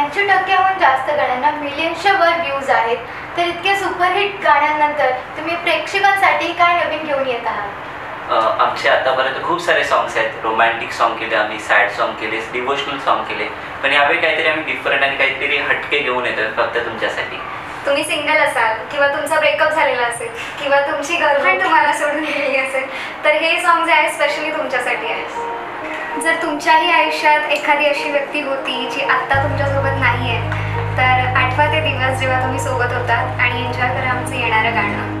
80%हून जास्त गाण्यांना मिलियन्सच्या वर व्ह्यूज आहेत. तर इतके सुपरहिट गाण्यांनंतर तुम्ही प्रेक्षकांसाठी काय नवीन घेऊन येत आहात? आमचे आतापर्यंत खूप सारे सॉंग्स आहेत. रोमॅन्टिक सॉन्ग केले आम्ही, सॅड सॉन्ग केले, डिवोशनल सॉन्ग केले, पण यावेळी काहीतरी आम्ही डिफरंट आणि काहीतरी हटके घेऊन येतो फक्त तुमच्यासाठी. तुम्ही सिंगल असाल किंवा तुमचा ब्रेकअप झालेला असेल किंवा तुमची गर्लफ्रेंड तुम्हाला सोडून गेलेली असेल तर हे सॉन्ग जे आहे स्पेशली तुमच्यासाठी आहे. जर तुमच्याही आयुष्यात एखादी अशी व्यक्ती होती जी आत्ता तुमच्यासोबत नाही आहे तर आठवा ते दिवस जेव्हा तुम्ही सोबत होतात आणि एन्जॉय करा आमचं येणारं गाणं.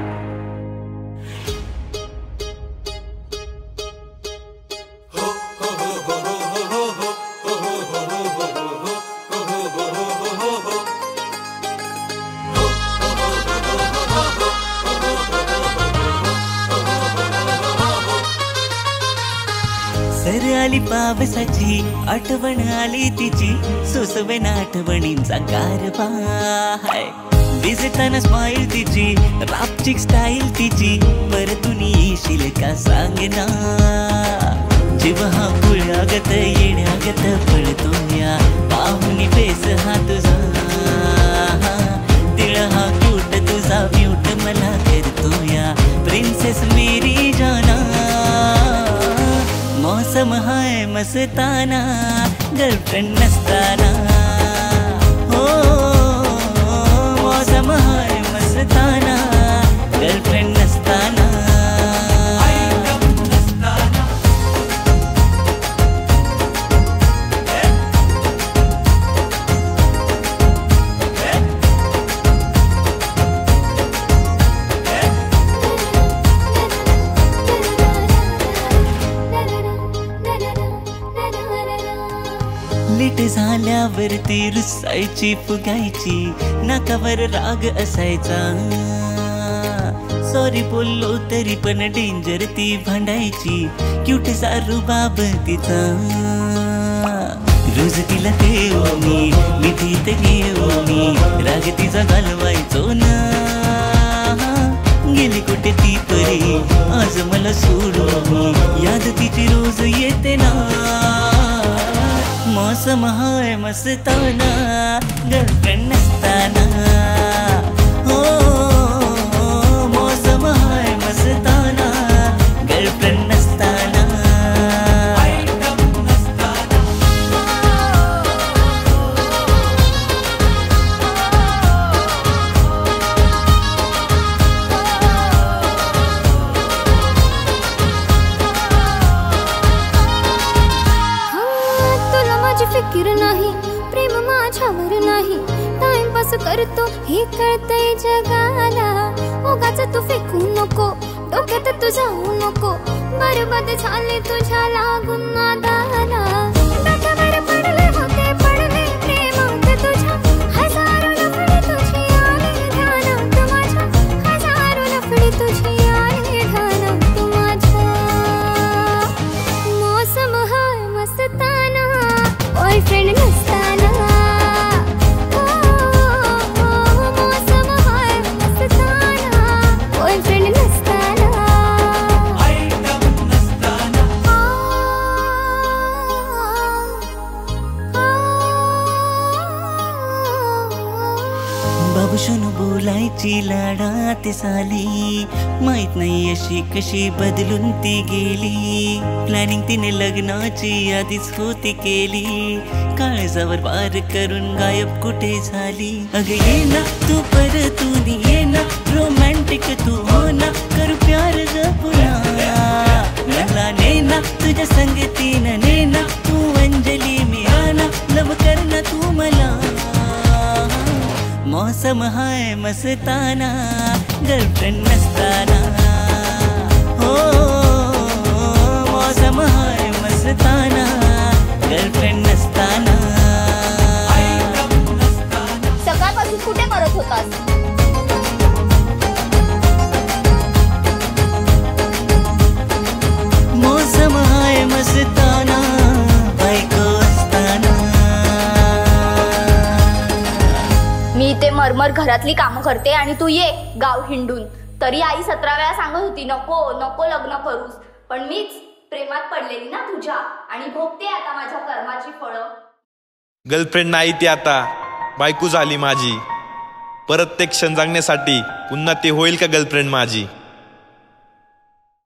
सर आली पावसाची आठवण आली तिची सोसवेन आठवणींचा गारवा हाय. दिसताना स्माईल तिची रापचिक स्टाईल तिची परतून येशील का सांग ना. जीव हा पुळागत येण्यागत पळतो या पाहुनी पेस हा तुझा तिळ हा क्यूट तुझा म्यूट मला करतो या प्रिन्सेस मेरी जाना. मौसम हाय मस्ताना गर्लफ्रेंड नसताना हो. मौसम हाय मस्ताना गर्लफ्रेंड नसताना. लेट झाल्यावरती रुसायची फुगायची नाकावर राग असायचा. सॉरी बोललो तरी पण डेंजर ती भांडायची क्यूट सारू बाब तिचा. रोज तिला देऊ मी मिठीत घेऊ मी राग तिचा घालवायचो ना. गेली कुठे ती परी आज मला सोडू मी याद तिची रोज येते ना. मौसम हाय मस्ताना गर्लफ्रेंड नसताना हो. मौसम हाय मस्ताना गर्लफ्रेंड नसताना. फिकीर नाही प्रेम माझ्यावर नाही टाइमपास करतो हे कळतंय जगाला. उगाच तू फेकू नको डोक्यात तू जाऊ नको बरबाद झाले तुझ्या लागून नादाला. डोक्यावर पडले होते पडले प्रेमात तुझ्या हजारो लफडे तुझी आले ध्यानात माझ्या हजारो लफडे तुझी आले ध्यानात माझ्या. मौसम हाय मस्ताना बॉयफ्रेंड नसताना हो. मौसम हाय मस्ताना बॉयफ्रेंड नसताना. बाबूशून बोलायची लाडात साली माहित नाही अशी कशी बदलून ती गेली. प्लॅनिंग तिने लग्नाची आधीच होती केली काळजावर वार करून गायब कुठे झाली. अग ये ना तू परतून ये ना रोमॅन्टिक तू हो ना कर प्यार ग पुन्हा. मला ने ना तुझ्या संगतीनं ने ना तू अंजली मी आना लव कर ना तू मला. मौसम हाय मस्ताना गर्लफ्रेंड नसताना हो. मौसम हाय मस्ताना गर्लफ्रेंड नसताना. सकाळपासून कुठे मरत होतास? मौसम हाय मस्ताना बायको असताना. मी ते मरमर घरातली कामं करते आणि तू ये गाव हिंडून. तरी आई 17 वेळा सांगत होती नको नको लग्न करूस, पण मीच प्रेमात पडलेली ना तुझ्या आणि भोगते आता माझ्या कर्माची फळं. गर्लफ्रेंड नाही ती आता. बायको झाली माझी, परत ते क्षण जगण्यासाठी पुन्हा ती होईल का गर्लफ्रेंड माझी.